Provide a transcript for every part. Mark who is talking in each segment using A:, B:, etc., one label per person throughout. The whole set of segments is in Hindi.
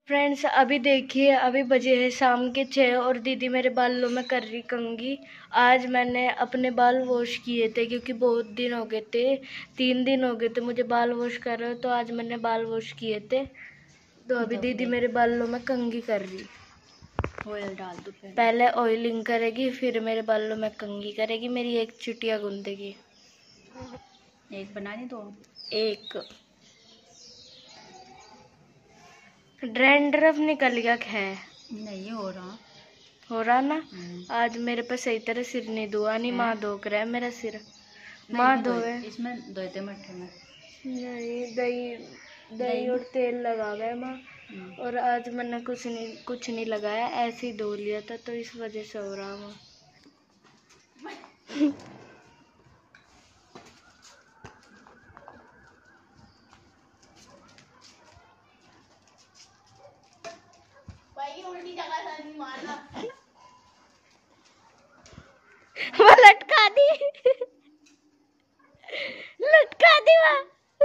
A: फ्रेंड्स अभी देखिए, अभी बजे हैं शाम के 6 और दीदी मेरे बालों में कर रही कंघी। आज मैंने अपने बाल वॉश किए थे क्योंकि बहुत दिन हो गए थे, 3 दिन हो गए थे मुझे बाल वॉश कर रहे हो, तो आज मैंने बाल वॉश किए थे। तो अभी दीदी मेरे बालों में कंघी कर रही।
B: ऑयल डाल दो,
A: पहले ऑयलिंग करेगी फिर मेरे बालों में कंघी करेगी, मेरी एक चुटिया गूंदेगी।
B: एक बना दी तो
A: एक ड्रैंड्रफ निकल गया है,
B: नहीं हो
A: रहा ना। आज मेरे पे सही तरह सिर नहीं धोआ, नहीं माँ धोक रहा है मेरा सिर। माँ धोए
B: इसमें धोते मट्ठे में
A: नहीं, दही और तेल लगा गए माँ। और आज मैंने कुछ नहीं लगाया, ऐसे ही धो लिया था तो इस वजह से हो रहा माँ। वो लटका दी लटका दी माँ।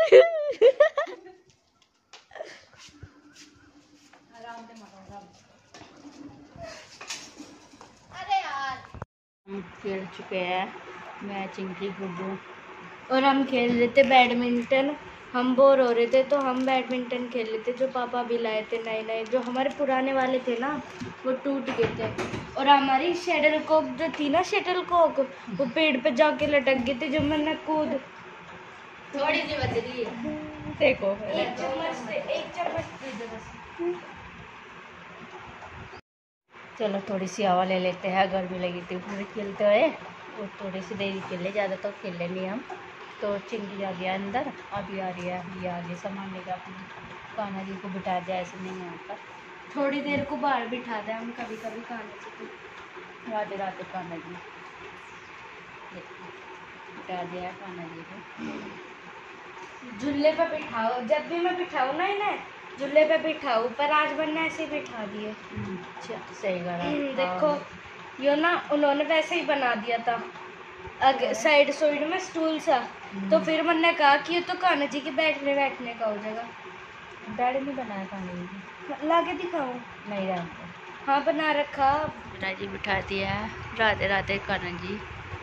B: हम खेल चुके हैं मैचिंग की गुड्डू,
A: और हम खेल रहे थे बैडमिंटन। हम बोर हो रहे थे तो हम बैडमिंटन खेल रहे थे, जो पापा भी लाए थे नए नए। जो हमारे पुराने वाले थे ना वो टूट गए थे, और हमारी शटल कॉक जो थी ना, शटल कॉक वो पेड़ पे जाके लटक गए थे। जो मैंने कूद
B: थोड़ी सी बच रही है, देखो
A: एक चम्मच दे दो बस।
B: चलो थोड़ी सी हवा ले लेते हैं, गर्मी लगी थी पूरे खेलते हुए, और थोड़ी सी देरी खेले, ज़्यादा तो खेले नहीं हम। तो चिंकी आ गया अंदर, अभी आ रही है, ये आगे सामान लेकर अपने कान्हा जी को बिठा दिया, ऐसे नहीं यहाँ पर
A: थोड़ी देर को बाहर बिठा दें हम कभी कभी कान्हा जी को।
B: राधे राधे कान्हा जी, बिठा दिया है कान्हा जी को।
A: झूले पे बिठाओ, जब भी मैं बिठाऊँ ना इन्हें झूले पे बिठाऊँ, पर आज मैंने ऐसे ही बिठा दिए।
B: अच्छा सही करा।
A: देखो यो ना उन्होंने वैसे ही बना दिया था, साइड साइड में स्टूल सा। तो फिर मैंने कहा कि ये तो कान्हा जी के बैठने का हो जाएगा।
B: डैडी नहीं बनाया कान्हा जी की,
A: लाके दिखाऊं?
B: नहीं रहते।
A: हाँ बना रखा।
B: कान्हा जी बिठा दिया है, राधे राधे कान्हा जी।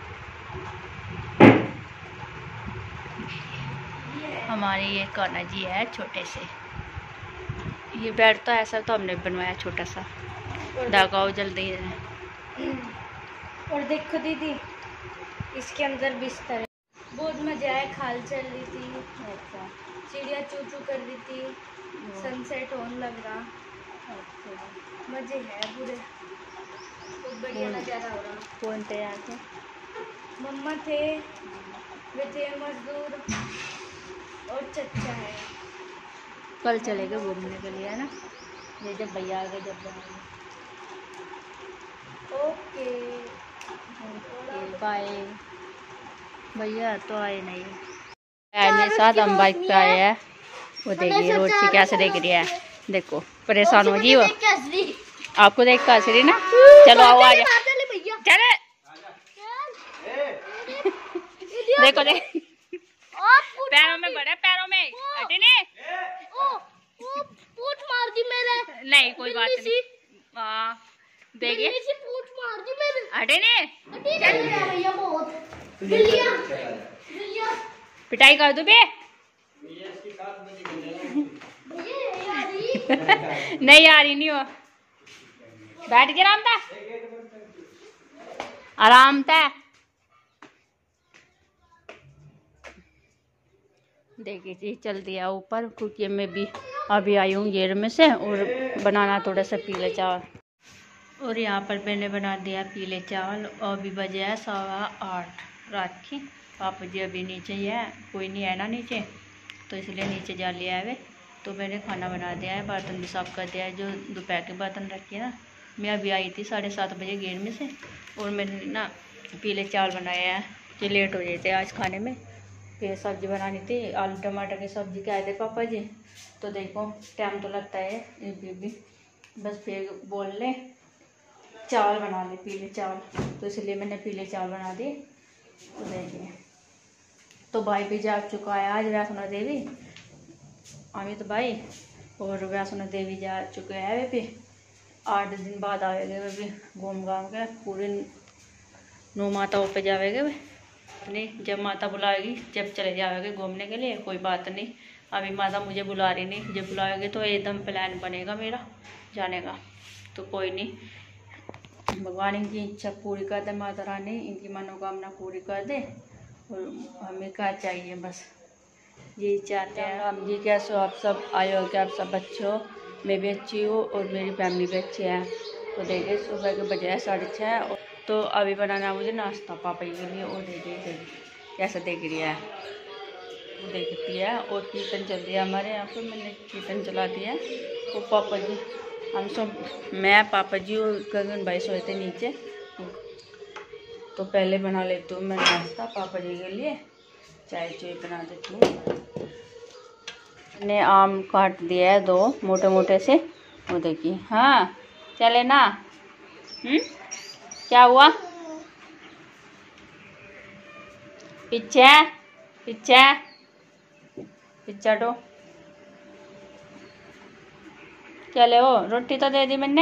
B: हमारे ये कान्हा जी है छोटे से, ये बेड तो ऐसा तो हमने बनवाया छोटा सा, लगाओ जल्दी है।
A: और देखो दीदी इसके अंदर बिस्तर है, बहुत मजा आया, खाल चल रही थी,
B: अच्छा
A: चिड़िया चू चू कर रही थी, सनसेट होने लग रहा।
B: अच्छा
A: मजे है पूरे, बहुत बढ़िया नजारा हो रहा।
B: कौन थे यहाँ से?
A: मम्मा थे, वे थे मजदूर और चचा है।
B: कल चलेंगे घूमने के लिए, है ना, ये जब भैया आ गए जब
A: ओके
B: बाय। भैया तो आए नहीं, मेरे साथ हम बाइक पे आए हैं। वो देखिए रोड से कैसे देख रही है, देखो परेशान हो गई वो, आपको देख कर हंस रही ना। चलो आओ आ जाओ, चले देखो देख पैरों में बड़े, पैरों में हटे ने
A: पूछ मार दी मेरे।
B: नहीं कोई बात नहीं, देखिए
A: पूछ मार दी मेरे,
B: हटे ने
A: भैया बहुत
B: पिटाई कर दो बे। नहीं आ रही नहीं हो, बैठ के आराम था, आराम था। देखिए जी चल दिया ऊपर, क्योंकि मैं भी अभी आई हूँ गेर में से, और बनाना थोड़ा सा पीले चावल, और यहाँ पर मैंने बना दिया पीले चावल। और अभी बजे है 8:15 रात की। पापा जी अभी नीचे ही है, कोई नहीं है ना नीचे, तो इसलिए नीचे जा लिया है वे। तो मैंने खाना बना दिया है, बर्तन भी साफ़ कर दिया है, जो दोपहर के बर्तन रखे हैं ना। मैं अभी आई थी 7:30 बजे गेर में से, और मैंने ना पीले चावल बनाए हैं, जो लेट हो जाते आज खाने में। फिर सब्ज़ी बनानी थी, आलू टमाटर की सब्ज़ी कहे थे पापा जी, तो देखो टाइम तो लगता है ये भी, बस फिर बोल ले चावल बना ले पीले चावल, तो इसलिए मैंने पीले चावल बना दिए। तो देखिए, तो भाई भी जाग चुका है आज, वैष्णो देवी अमित भाई, और वैष्णो देवी जा चुके हैं वे भी, 8 दिन बाद आएंगे वे भी घूम घाम के पूरे 9 माताओं पे जाएंगे वे। नहीं, जब माता बुलाएगी जब चले जाओगे घूमने के लिए, कोई बात नहीं। अभी माता मुझे बुला रही नहीं, जब बुलाओगे तो एकदम प्लान बनेगा मेरा जाने का। तो कोई नहीं, भगवान इनकी इच्छा पूरी कर दे, माता रानी इनकी मनोकामना पूरी कर दे। और हमें क्या चाहिए, बस यही चाहते हैं हम जी। कैसे हो आप सब, आए हो क्या आप सब अच्छे हो? मैं भी अच्छी हूँ और मेरी फैमिली भी अच्छी है। तो देखिए सुबह के बजे 6:30, तो अभी बनाना मुझे नाश्ता पापा के लिए। और देखिए कैसा देख रही है, वो देखती है। और कीर्तन चल रही है हमारे यहाँ पे, मैंने कीर्तन चला दिया। वो पापा जी हम सब, मैं पापा जी और गगन भाई सोए थे नीचे। तो पहले बना लेती हूँ मैं नाश्ता पापा जी के लिए, चाय चाय बना देती हूँ। मैंने आम काट दिया है 2 मोटे मोटे से, वो देखिए। हाँ चले ना, क्या हुआ? पीछे पीछे पीछे हटो। चले हो, रोटी तो दे दी मैंने।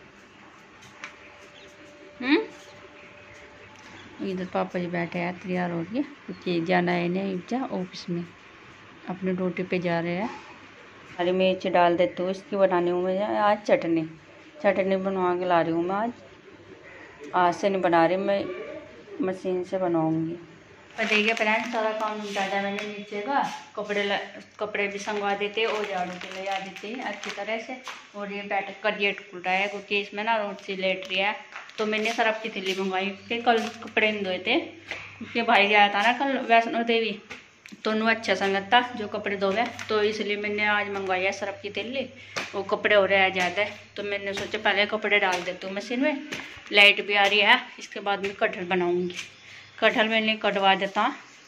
B: इधर पापा जी बैठे हैं तैयार हो गए, क्योंकि जाना है इन्हें ऑफिस में, अपनी ड्यूटी पे जा रहे हैं। हरी मिर्च डाल देती हूँ, इसकी बनानी हूँ मैं आज चटनी बनवा के ला रही हूँ मैं आज से नहीं बना रही, मैं मशीन से बनाऊँगी। पर देखिए फ्रेंड, सारा काम निपटा दिया मैंने नीचे का। कपड़े भी संगवा देते और झाड़ू के ले आ देते हैं अच्छी तरह से। और ये बैठ कर गेट खुल रहा है क्योंकि इसमें ना रोड से लेट रही है। तो मैंने सरफ की थैली मंगवाई क्योंकि कल कपड़े नहीं धोए थे, क्योंकि भाई गया था ना कल वैष्णो देवी, तो उन्हें अच्छा संगत था जो कपड़े धोवे। तो इसलिए मैंने आज मंगवाई है सरफ की थैली। वो कपड़े हो रहे हैं ज़्यादा, तो मैंने सोचा पहले कपड़े डाल देती हूँ मशीन में। लाइट भी आ रही है, इसके बाद मैं कटहल बनाऊँगी। कटहल मैंने कटवा देता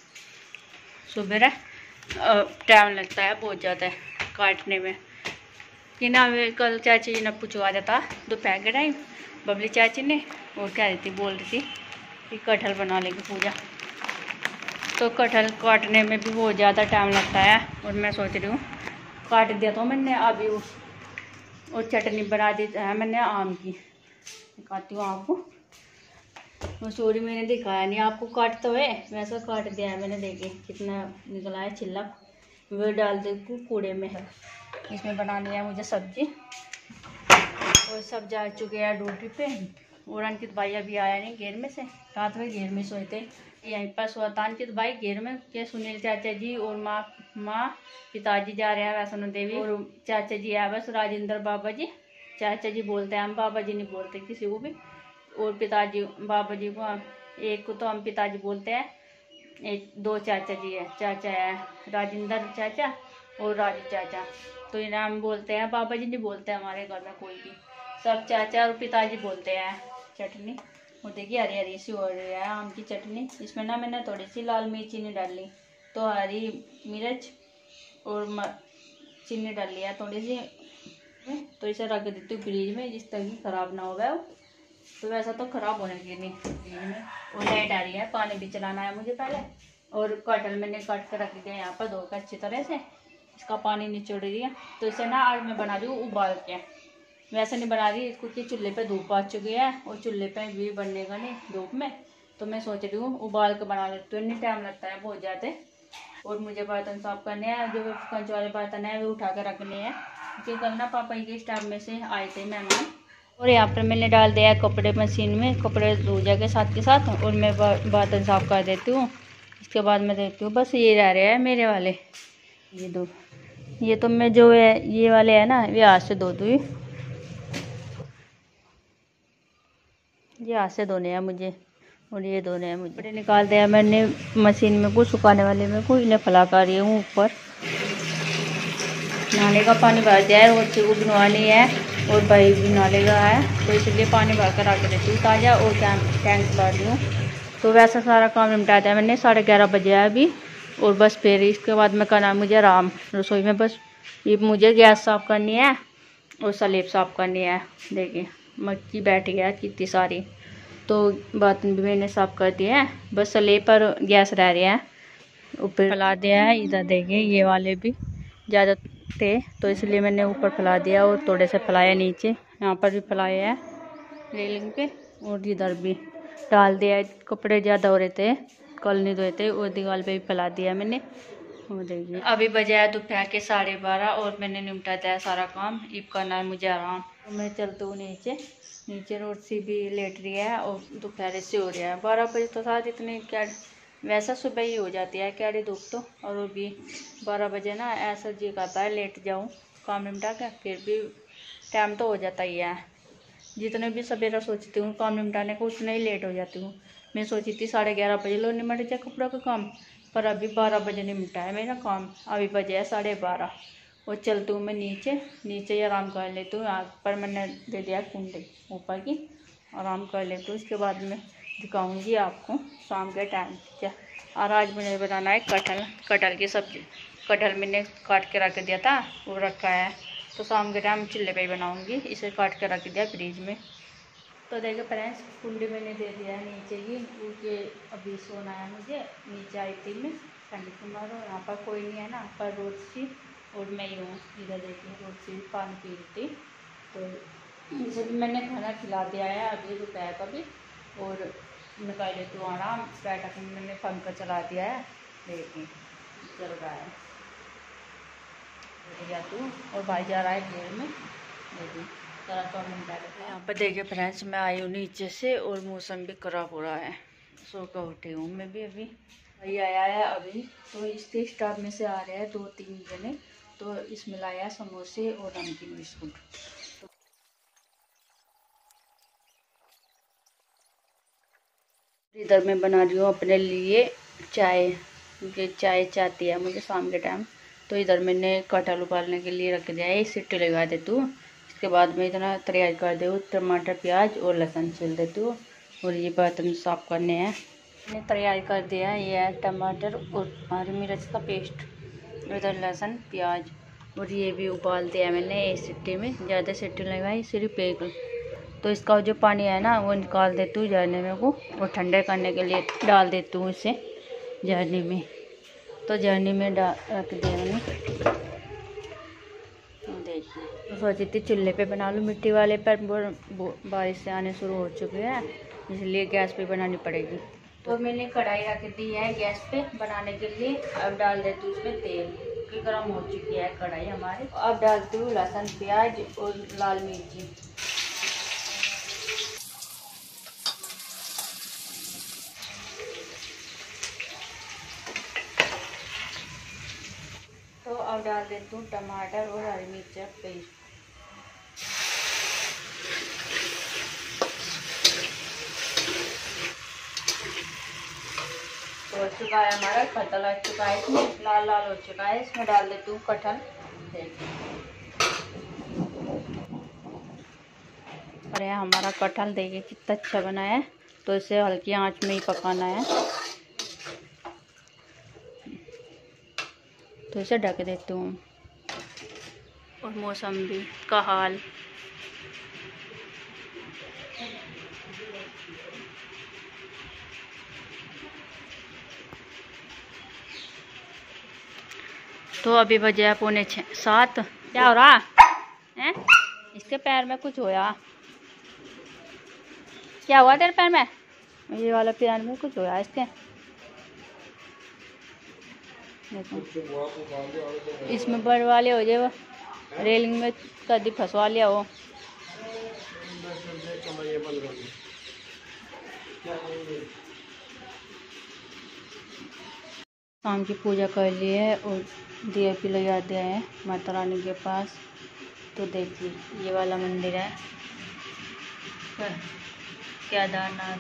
B: सुबह, टाइम लगता है बहुत ज़्यादा काटने में। कि ना कल चाची जी ने पूछवा देता दोपहर के टाइम, बबली चाची ने, और कह रही थी बोल रही थी कि कटहल बना लेगी पूजा। तो कटहल काटने में भी बहुत ज़्यादा टाइम लगता है, और मैं सोच रही हूँ काट दिया तो मैंने अभी और चटनी बना दी है मैंने आम की, दिखाती हूँ आपको। वो सॉरी मैंने दिखाया नहीं आपको, काटते हुए वैसा काट दिया है मैंने। देखिए कितना निकला है छिलका, वो डाल दे कूड़े में है। इसमें बनानी है मुझे सब्जी, और सब जा चुके हैं ड्यूटी पे। और अंकित भाई अभी आया नहीं घेर में से, रात में घेर में सोए थे, यहीं पर सोया था अंकित भाई घेर में। के सुनील चाचा जी और माँ पिताजी जा रहे हैं वैष्णो देवी, और चाचा जी है बस राजेंद्र बाबा जी। चाचा जी बोलते हैं हम, बाबा जी नहीं बोलते किसी को भी। और पिताजी बाबा जी को एक को तो हम पिताजी बोलते हैं, एक 2 चाचा जी है, चाचा है राजेंद्र चाचा और राजू चाचा, तो इन्हें हम बोलते हैं, बाबा जी नहीं बोलते हमारे घर में कोई भी, सब चाचा और पिताजी बोलते हैं। चटनी वो देखिए हरी हरी सी हो रही है आम की चटनी। इसमें ना मैंने थोड़ी सी लाल मिर्च चीनी डाली, तो हरी मिर्च और चीनी डाली है थोड़ी सी, तो इसे रख देती हूँ फ्रिज में जिस तरह की ख़राब ना हो गया। तो वैसा तो ख़राब होने की नहीं फ्रिज में। और लाइट आ रही है, पानी भी चलाना है मुझे पहले। और कटहल मैंने काट कर रख दिया यहाँ पर धोकर अच्छी तरह से, इसका पानी निचोड़ दिया। तो इसे ना आज मैं बना रही हूँ उबाल के, वैसे नहीं बना रही क्योंकि चूल्हे पे धूप आ चुकी है और चूल्हे पे भी बनने का नहीं धूप में। तो मैं सोच रही हूँ उबाल के बना लेती हूँ, नहीं टाइम लगता है बहुत ज़्यादा। और मुझे बर्तन साफ करने हैं, जो कंच वाले बर्तन है वो उठा कर रखने हैं, क्योंकि कल ना पापा के स्टाफ में से आए थे मेहमान। और यहाँ पर मैंने डाल दिया है कपड़े मशीन में, कपड़े धो जाके साथ के साथ, और मैं बर्तन साफ कर देती हूँ। इसके बाद मैं देखती हूँ बस ये रह रहे हैं मेरे वाले, ये 2, ये तो मैं जो है ये वाले है ना ये हाथ से धो दूँ, ये हाथ से धोने हैं मुझे, और ये धोने हैं मुझे। कपड़े निकाल दिया मैंने मशीन में, कुछ सुखाने वाले में को इन्हें फैला कर रही हूँ ऊपर। नहाने का पानी भर दिया है, रोटी को भी नहानी है और भाई भी नहाने का है, तो इसलिए पानी भर कर रख देती हूँ ताज़ा, और टैंक भर रही हूँ। तो वैसा सारा काम निपटा दिया मैंने, 11:30 बजे है अभी। और बस फिर इसके बाद में करना है मुझे आराम रसोई में। बस ये मुझे गैस साफ़ करनी है और स्लेब साफ़ करनी है। देखिए मक्खी बैठ गया कितनी सारी, तो बर्तन भी मैंने साफ़ कर दिया है, बस स्लेब पर गैस रह रही है, ऊपर फैला दिया है। इधर देखिए ये वाले भी ज़्यादा थे, तो इसलिए मैंने ऊपर फैला दिया और थोड़े से फैलाया नीचे, यहाँ पर भी फैलाया है रेलिंग पे, और इधर भी डाल दिया है। कपड़े ज़्यादा हो रहे थे, कल नहीं धोए थे, और दीवार पे भी फैला दिया मैंने। वो देखिए अभी बजे है दोपहर के 12:30 और मैंने निपटा दिया सारा काम। अब करना है मुझे आराम। तो मैं चलती हूँ नीचे रोटी भी लेट रही है और दोपहर से हो रहा है 12 बजे। तो साथ इतनी क्या, वैसा सुबह ही हो जाती है क्या धूप तो, और वो भी 12 बजे ना ऐसा जी करता है लेट जाऊँ काम निपटा के, फिर भी टाइम तो हो जाता ही है। जितने भी सवेरा सोचती हूँ काम निपटाने को उतने ही लेट हो जाती हूँ। मैं सोची थी 11:30 बजे लो निमट जाए कपड़ों का काम, पर अभी 12 बजे निपटा है मेरा काम। अभी बजे है 12:30 और चलती हूँ मैं नीचे ही आराम कर लेती हूँ। आग पर मैंने दे दिया कुंडी ऊपर की, आराम कर लेती हूँ। उसके बाद में दिखाऊंगी आपको शाम के टाइम क्या। और आज मुझे बनाना है कटहल की सब्ज़ी। कटहल मैंने काट के रख दिया था, वो रखा है, तो शाम के टाइम चूल्हे पे ही बनाऊंगी। इसे काट के रख दिया फ्रिज में। तो देखो फ्रेंड्स, कुंडी मैंने दे दिया है नीचे ही, क्योंकि अभी सोना है मुझे। नीचे आई थी मैं ठंडी कुमार, और यहाँ पर कोई नहीं है ना, पर रोटी और मैं ही हूँ। इधर देखिए रोटी पानी पी रही थी, तो इसे भी मैंने खाना खिला दिया है अभी दोपहर का भी। और मैं कर लेती हूँ आराम। बैठक में मैंने पंखा चला दिया है, देखिए चल रहा है। जाती हूँ और भाई जा रहा है घेर में, देखिए यहाँ पर देखिए फ्रेंड्स, मैं आई हूँ नीचे से और मौसम भी खराब हो रहा है। सो कर उठी हूँ मैं भी अभी। भाई आया है अभी, तो इसके स्टाफ में से आ रहे हैं 2-3 जने, तो इसमें लाया समोसे और नमकीन बिस्कुट। इधर मैं बना रही हूँ अपने लिए चाय, क्योंकि चाय चाहती है मुझे शाम के टाइम। तो इधर मैंने कटहल उबालने के लिए रख दिया है, एक सीटी लगा देती हूँ। इसके बाद में इतना तैयार कर दे, टमाटर प्याज और लहसुन छील देती हूँ। और ये बर्तन साफ करने हैं, मैंने तैयार कर दिया है। ये है टमाटर और हरी मिर्च का पेस्ट, इधर लहसुन प्याज, और ये भी उबाल दिया मैंने एक सीटी में। ज़्यादा सीटी लगाई, सिर्फ एक। तो इसका जो पानी है ना वो निकाल देती हूँ झरने में को, और ठंडे करने के लिए डाल देती हूँ इसे झरने में। तो झरने में रख दिया मैंने। देखिए तो सोची थी चूल्हे पे बना लूँ मिट्टी वाले, पर बारिश से आने शुरू हो चुके हैं, इसलिए गैस पे बनानी पड़ेगी। तो मैंने कढ़ाई रख दी है गैस पे बनाने के लिए। अब डाल देती हूँ उसमें तेल, कि गर्म हो चुकी है कढ़ाई हमारी। अब डालती हूँ लहसुन प्याज और लाल मिर्ची। तो अब डाल देती हूँ टमाटर और हरी मिर्च पेस्ट। तो हो चुका है हमारा कटहल, आ चुका है इसमें लाल लाल हो चुका है। इसमें डाल देती हूँ कटहल। और यह हमारा कटहल देखिए कितना अच्छा बना है। तो इसे हल्की आंच में ही पकाना है। तो इसे ढक देती हूँ। और मौसमी का हाल, तो अभी बजे 6:45। क्या हो रहा है? इसके पैर में कुछ होया। क्या हुआ तेरे पैर में? ये वाला पैर में कुछ होया इसके। देखो इसमें बड़ वाले हो जाए, वो रेलिंग में कभी फंसवा लिया हो। शाम की पूजा कर ली है और दिया भी लगा दिया है माता रानी के पास। तो देखिए ये वाला मंदिर है केदारनाथ,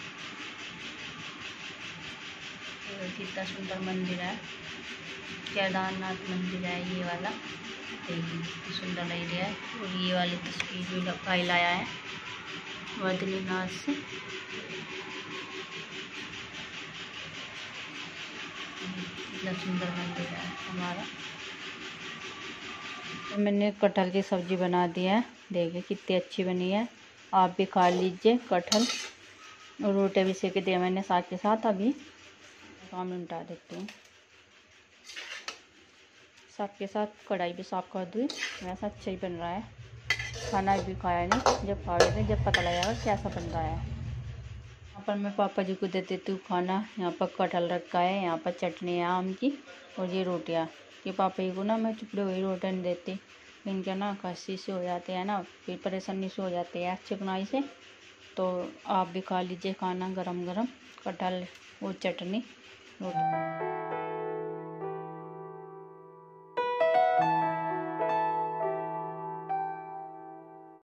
B: कितना सुंदर मंदिर है। केदारनाथ मंदिर है ये वाला, देखिए सुंदर लग रहा है। और ये वाली तस्वीर भी भाई लाया है बद्रीनाथ से। इतना सुंदर मंदिर है हमारा। तो मैंने कटहल की सब्ज़ी बना दी है, देखिए कितनी अच्छी बनी है। आप भी खा लीजिए कटहल। और रोटी भी सेक दिया मैंने साथ के साथ। अभी काम निपटा देती हूँ। साथ के साथ कढ़ाई भी साफ़ कर दूँ। वैसा अच्छा ही बन रहा है। खाना भी खाया नहीं, जब खाओगे जब पता लगेगा कैसा बन रहा है। यहाँ पर मैं पापा जी को दे देती हूँ खाना। यहाँ पर कटहल रखा है, यहाँ पर चटनी है आम की, और ये रोटियाँ। ये पापा जी को ना मैं टुकड़े हुई रोटियाँ नहीं देती, इनके ना खस्सी से हो जाते हैं ना, फिर परेशानी से हो जाते हैं चिकनाई से। तो आप भी खा लीजिए खाना गरम गरम, कटहल और चटनी रोटी।